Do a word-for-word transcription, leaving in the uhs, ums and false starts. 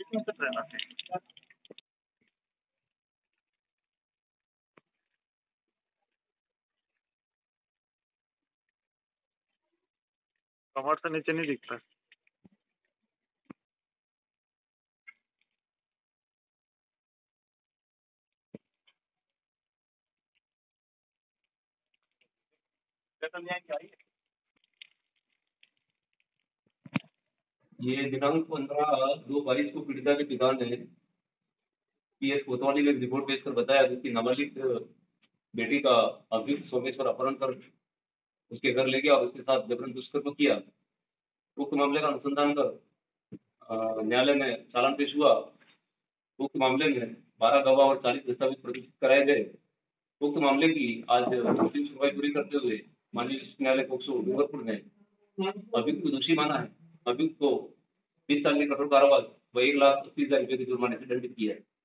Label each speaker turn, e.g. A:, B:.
A: इसमें सब रहना है। कमर से नीचे नहीं दिखता।
B: ये दिनांक पंद्रह दो बाईस को पीड़िता के पिता ने पीएस कोतवाली में एक रिपोर्ट पेश कर बताया कि नाबालिग बेटी का अभियुक्त सोमेश्वर अपहरण कर उसके घर ले गया और उसके साथ जबरन दुष्कर्म किया। उक्त मामले का अनुसंधान कर न्यायालय में चालान पेश हुआ। उक्त मामले में बारह गवाह और चालीस दस्तावेज प्रदर्शित कराए गए। उक्त मामले की आज अंतिम सुनवाई पूरी करते हुए माननीय उच्च न्यायालय पोक्सो डूंगरपुर ने अभियुक्त को दोषी माना है। अभियुक्त को बीस साल की कठोर कारावास व एक लाख अस्सी हजार रुपये के जुर्माने से दंडित किया है।